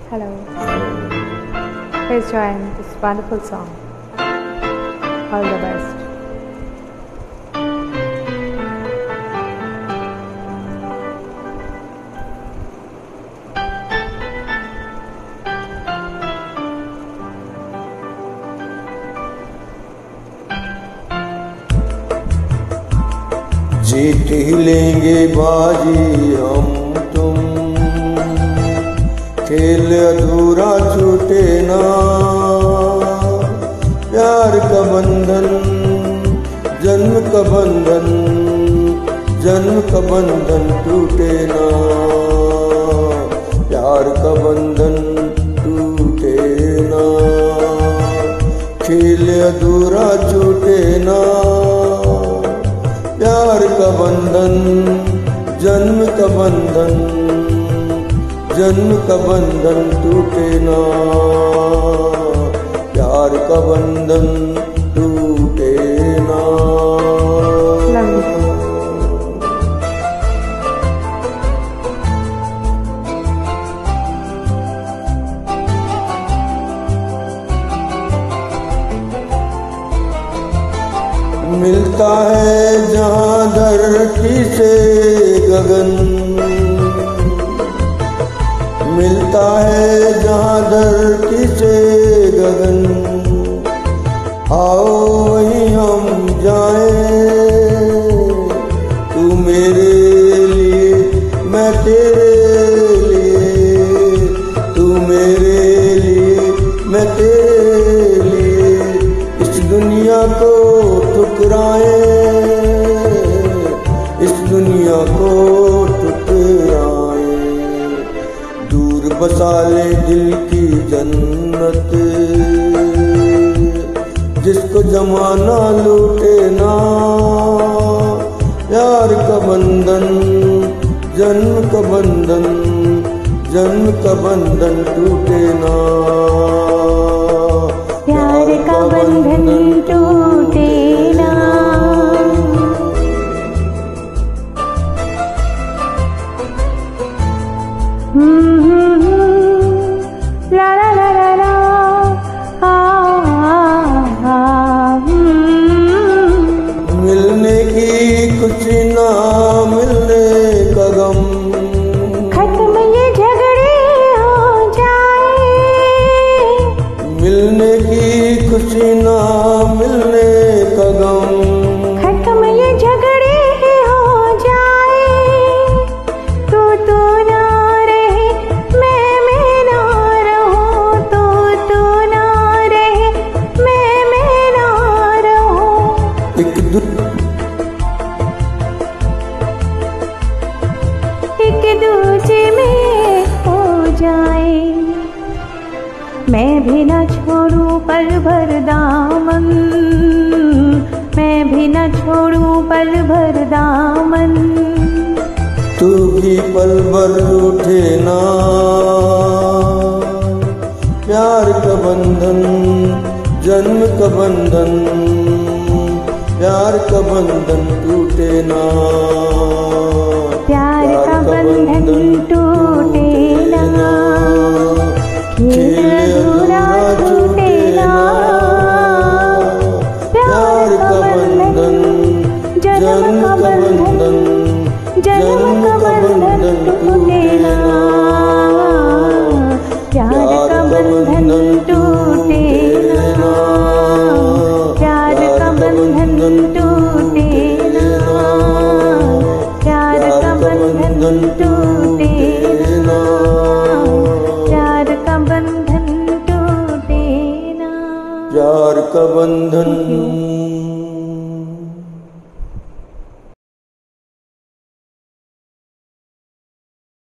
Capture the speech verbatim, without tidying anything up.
Hello. Please join this wonderful song. All the best. जीत ही लेंगे बाजी हम तुम, खेल अधूरा छूटे ना। प्यार का बंधन जन्म का बंधन, जन्म का बंधन टूटे ना। प्यार का बंधन टूटे ना, खेल अधूरा छूटे ना। प्यार का बंधन जन्म का बंधन, जन्म का बंधन टूटे ना। प्यार का बंधन टूटे ना। मिलता है जहाँ धरती से गगन, मिलता है जहाँ धरती से गगन। आओ वहीं हम जाएं, तू मेरे लिए मैं तेरे लिए, तू मेरे लिए मैं तेरे लिए। इस दुनिया को ठुकराए, इस दुनिया को ठुकराए। दूर बसा ले दिल की जन्नत, जिसको जमाना लूटे ना। प्यार का बंधन जन्म का बंधन, जन्म का बंधन टूटे ना। प्यार का बंधन टूटे ना। ला ला ला ला ला आ, आ, आ, मिलने की कुछ ना मिलने का गम, खत्म ये झगड़े हो जाए। मिलने की कुछ ना मिलने का गम, खत्म ये झगड़े हो जाए। तू तू ना रहे मैं मैं ना रहूं, तू तू ना रहे मैं मैं ना रहूं। एक दू एक दूजे में हो जाए। मैं भी न छोड़ूं पल भर दामन, मैं भी न छोड़ूं पल भर दामन। तू भी पल भर रूठे ना। प्यार का बंधन जन्म का बंधन, प्यार का बंधन टूटे ना। प्यार का बंधन टूटे ना, खेल अधूरा छूटे ना। प्यार का बंधन जन्म का बंधन, जन्म का बंधन टूटे ना। प्यार का बंधन टूटे ना, प्यार का बंधन टूटे ना। प्यार का बंधन टूटे ना, प्यार का बंधन टूटे ना। प्यार का बंधन